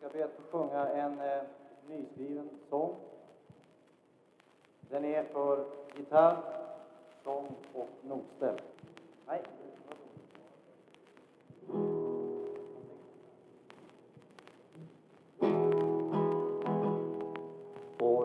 Jag ber att få sjunga en nyskriven sång. Den är för gitarr, sång och notställ. Nej. År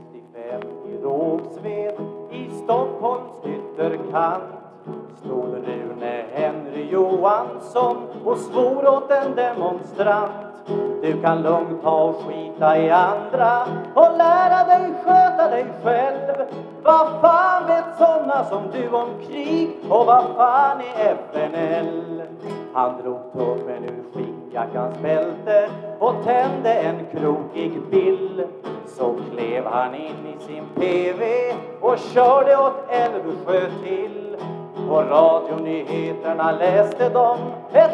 65 i Rågsved i Stockholms ytterkant stod Rune Henry Johansson och svor åt en demonstrant. Du kan lugnt ta och skita i andra och lära dig sköta dig själv. Vad fan vet såna som du om krig och vad fan är FNL? Han drog tummen ur skinnjackans bälte och tände en krokig bill. Så klev han in i sin PV och körde åt Älvsjö till. På radionyheterna läste de ett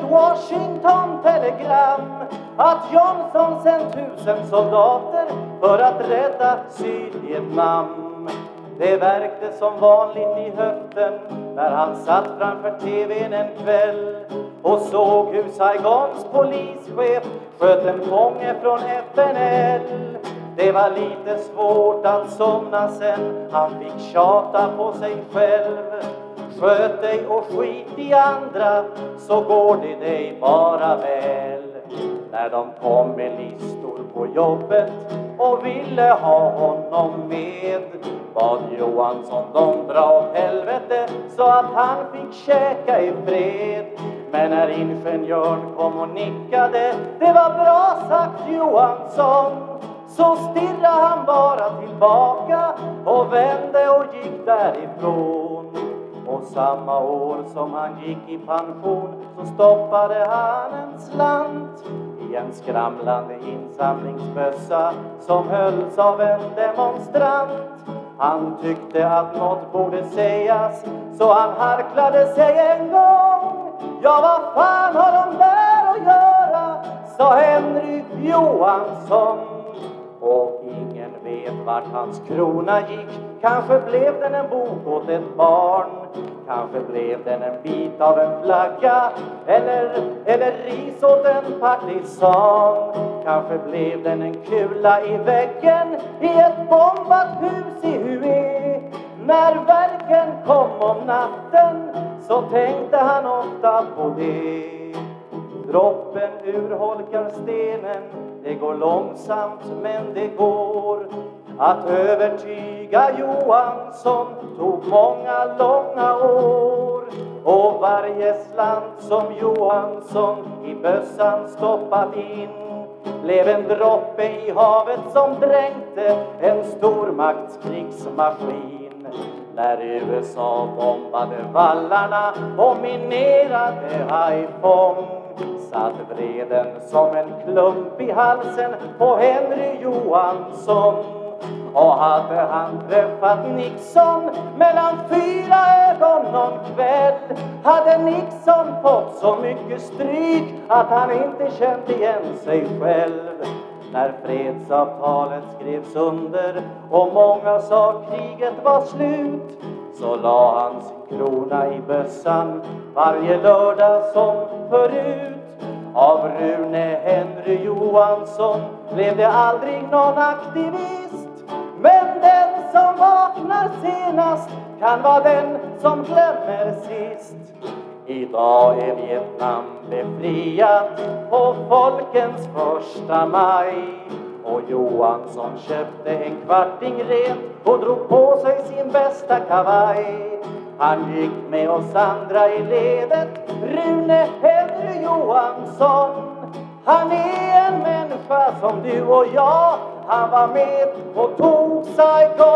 Washington-telegram att Johnson sänt 1000 soldater för att rädda Sydvietnam. Det verkte som vanligt i höften när han satt framför TV:n en kväll och såg hur Saigons polischef sköt en fånge från FNL. Det var lite svårt att somna sen, han fick tjata på sig själv. Sköt dig och skit i andra så går det dig bara väl. När de kom med listor på jobbet och ville ha honom med bad Johansson dem dra åt helvete så att han fick käka i fred. Men när ingenjörn kom och nickade, det var bra sagt Johansson, så stirrade han bara tillbaka och vände och gick därifrån. Och samma år som han gick i pension så stoppade han en slant i en skramlande insamlingsbössa som hölls av en demonstrant. Han tyckte att något borde sägas så han harklade sig en gång. Ja, vad fan har de där att göra, sa Henry Johansson. Och ingen vet vart hans krona gick. Kanske blev den en bok åt ett barn. Kanske blev den en bit av en flagga. Eller ris åt en partisan. Kanske blev den en kula i väggen i ett bombat hus i Hue. När verken kom om natten så tänkte han ofta på det. Droppen urholkar stenen, det går långsamt men det går. Att övertyga Johansson tog många långa år. Och varje slant som Johansson i bössan stoppat in blev en droppe i havet som dränkte en stormaktskrigsmaskin. När USA bombade vallarna och minerade Haiphong satt vreden som en klump i halsen på Henry Johansson. Och hade han träffat Nixon mellan 4 ögon någon kväll hade Nixon fått så mycket stryk att han inte kände igen sig själv. När fredsavtalet skrevs under och många sa kriget var slut så la han sin krona i bössan varje lördag som förut. Av Rune Henry Johansson blev det aldrig någon aktivist. Men den som vaknar senast kan vara den som glömmer sist. Idag är Vietnam befriat på folkens 1 maj. Och Johansson köpte en kvarting rent och drog på sig sin bästa kavaj. Han gick med oss andra i ledet, Rune Henry Johansson. Han är en människa som du och jag. Han var med och tog Saigon.